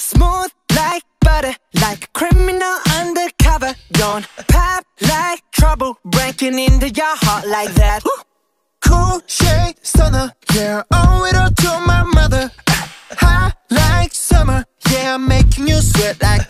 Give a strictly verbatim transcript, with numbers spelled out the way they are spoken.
Smooth like butter, like a criminal undercover. Don't pop like trouble, breaking into your heart like that. Cool shade stunner, yeah, owe it all to my mother. High like summer, yeah, I'm making you sweat like